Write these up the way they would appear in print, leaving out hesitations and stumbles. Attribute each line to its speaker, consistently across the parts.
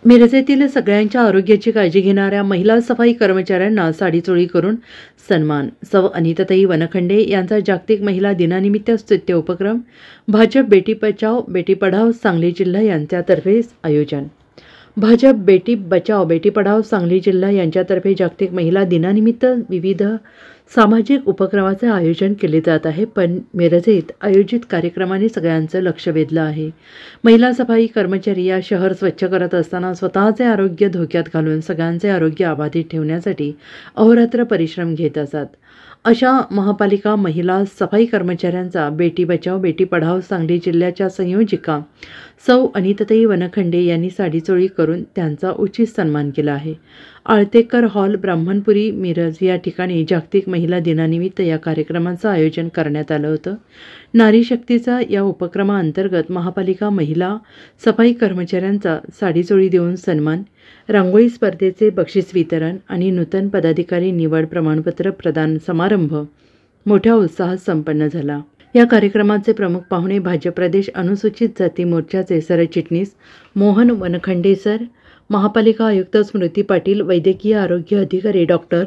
Speaker 1: मिरजेतील सगळ्यांच्या आरोग्याची काळजी घेणाऱ्या महिला सफाई कर्मचाऱ्यांना साडीचोळी करून सन्मान. सौ अनिताताई वनखंडे यांचा जागतिक महिला दिनानिमित्त स्तुत्य उपक्रम. भाजप बेटी बचाओ बेटी पढाओ सांगली जिल्हा यांच्यातर्फे आयोजन. भाजप बेटी बचाओ बेटी पढाओ सांगली जिल्हा यांच्यातर्फे जागतिक महिला दिनानिमित्त विविध सामाजिक उपक्रमाचे आयोजन केले जात आहे. पण मिरजेत आयोजित कार्यक्रमाने सगळ्यांचं लक्ष वेधलं आहे. महिला सफाई कर्मचारी या शहर स्वच्छ करत असताना स्वतःचे आरोग्य धोक्यात घालून सगळ्यांचे आरोग्य अबाधित ठेवण्यासाठी अहोरात्र परिश्रम घेत असतात. अशा महापालिका महिला सफाई कर्मचाऱ्यांचा बेटी बचाओ बेटी पढाओ सांगली जिल्ह्याच्या संयोजिका सौ अनिताताई वनखंडे यांनी साडीचोळी करून त्यांचा उचित सन्मान केला आहे. आळतेकर हॉल ब्राह्मणपुरी मिरज या ठिकाणी जागतिक महिला दिनानिमित्त या कार्यक्रमाचं आयोजन करण्यात आलं होतं. नारी शक्तीचा या उपक्रमाअंतर्गत महापालिका महिला सफाई कर्मचाऱ्यांचा साडीचोळी देऊन सन्मान, रांगोळी स्पर्धेचे बक्षीस वितरण आणि नूतन पदाधिकारी निवड प्रमाणपत्र प्रदान समारंभ मोठ्या उत्साहात संपन्न झाला. या कार्यक्रमाचे प्रमुख पाहुणे भाजप प्रदेश अनुसूचित जाती मोर्चाचे सरचिटणीस मोहन वनखंडे सर, महापालिका आयुक्त स्मृती पाटील, वैद्यकीय आरोग्य अधिकारी डॉक्टर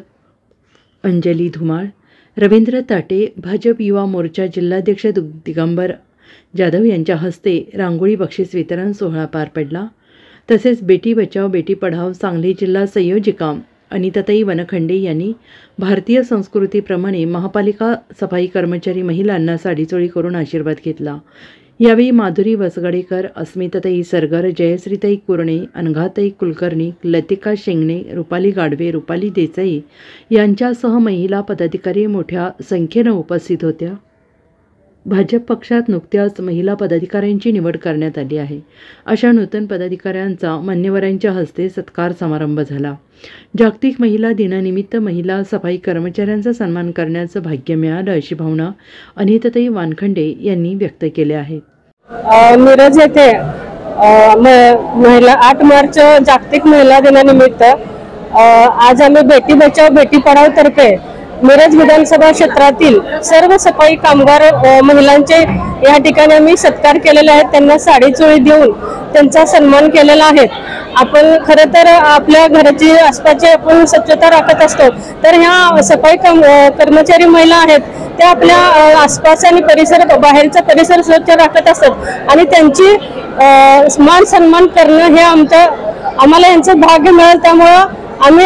Speaker 1: अंजली धुमाळ, रवींद्र ताटे, भाजप युवा मोर्चा जिल्हाध्यक्ष दिगंबर जाधव यांच्या हस्ते रांगोळी बक्षीस वितरण सोहळा पार पडला. तसेच बेटी बचाओ बेटी पढाओ सांगली जिल्हा संयोजिका अनिताताई वनखंडे यांनी भारतीय संस्कृतीप्रमाणे महापालिका सफाई कर्मचारी महिलांना साडीचोळी करून आशीर्वाद घेतला. यावेळी माधुरी वसगडेकर, अस्मिताताई सरगर, जयश्रीताई कुरणे, अनघाताई कुलकर्णी, लतिका शेंगणे, रुपाली गाडवे, रुपाली देसाई यांच्यासह महिला पदाधिकारी मोठ्या संख्येनं उपस्थित होत्या. भाजप पक्षात नुकत्याच महिला पदाधिकाऱ्यांची निवड करण्यात आली आहे. अशा नूतन पदाधिकाऱ्यांचा मान्यवरांच्या हस्ते सत्कार समारंभ झाला. जागतिक महिला दिनानिमित्त महिला सफाई कर्मचाऱ्यांचा सन्मान करण्याचं भाग्य मिळालं अशी भावना अनिताताई वानखंडे यांनी व्यक्त केली आहे.
Speaker 2: मिरज येथे 8 मार्च जागतिक महिला दिनानिमित्त आज आम्ही बेटी बचाओ बेटी पढाओ तर्फे मिरज विधानसभा क्षेत्रातील सर्व सफाई कामगार महिलांचे या ठिकाणी आम्ही सत्कार केलेले आहेत. त्यांना साडीचोळी देऊन त्यांचा सन्मान केलेला आहे. आपण खरं तर आपल्या घराची आसपासची आपण स्वच्छता राखत असतो, तर ह्या सफाई कर्मचारी महिला आहेत त्या आपल्या आसपास आणि परिसर बाहेरचा परिसर स्वच्छ राखत असतात आणि त्यांची मान सन्मान करणं हे आम्हाला यांचं भाग्य मिळेल. त्यामुळं आम्ही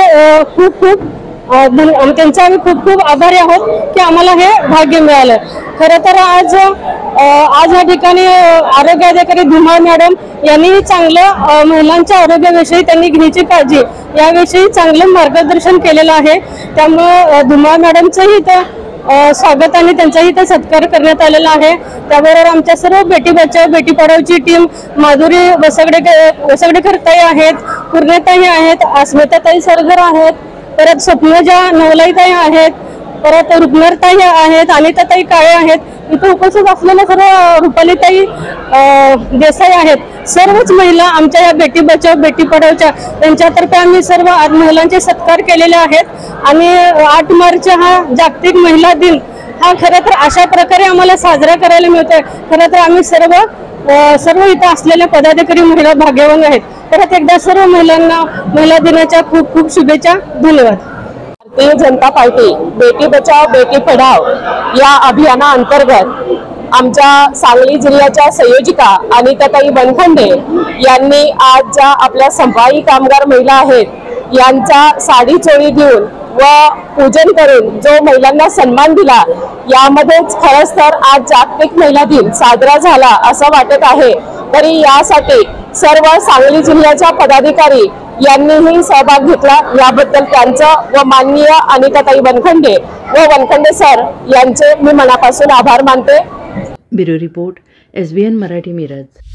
Speaker 2: त्यांचा आम्ही खूप आभारी आहोत की आम्हाला हे भाग्य मिळालं. खरं तर आज या ठिकाणी आरोग्य अधिकारी धुमाळ मॅडम यांनी चांगलं महिलांच्या आरोग्याविषयी त्यांनी घ्यायची काळजी याविषयी चांगलं मार्गदर्शन केलेलं आहे. त्यामुळं धुमाळ मॅडमचंही इथं स्वागत आणि त्यांचाही इथं सत्कार करण्यात आलेला आहे. त्याबरोबर आमच्या सर्व बेटी बचाओ बेटी पढाओची टीम माधुरी वसगडेकर ताई आहेत, पूर्णताई आहेत, अस्मिताताई सरगर आहेत, परत स्वप्नजा नवलाईताई आहेत, परत रुग्णरताई आहेत, अनिताताई काळे आहेत. इथं उपस्थित असलेल्या सर्व रुपालीताई देसाई आहेत. सर्वच महिला आमच्या या बेटी बचाओ बेटी पढाओच्या त्यांच्यातर्फे आम्ही सर्व महिलांचे सत्कार केलेले आहेत आणि 8 मार्च हा जागतिक महिला दिन हा खरं तर अशा प्रकारे आम्हाला साजरा करायला मिळतोय. खरं तर आम्ही सर्व इथं असलेल्या पदाधिकारी महिला भाग्यवान आहेत. परत एकदा सर्व महिलांना महिला दिनाच्या खूप शुभेच्छा. धन्यवाद.
Speaker 3: भारतीय जनता पार्टी बेटी बचाओ बेटी पढाओ या अभियानाअंतर्गत आमच्या सांगली जिल्ह्याच्या संयोजिका अनिताताई वनखंडे यांनी आज ज्या आपल्या सफाई कामगार महिला आहेत यांचा साडीचोळी देऊन व पूजन करून जो महिलांना सन्मान दिला, यामध्येच खरंच तर आज जागतिक महिला दिन साजरा झाला असं वाटत आहे. तरी यासाठी सर्व सांगली जिल्ह्याच्या पदाधिकारी यांनीही सहभाग घेतला. याबद्दल त्यांचं व माननीय अनिताताई वनखंडे व वनखंडे सर यांचे मी मनापासून आभार मानते.
Speaker 1: Bureau report, SBN Marathi, Miraj.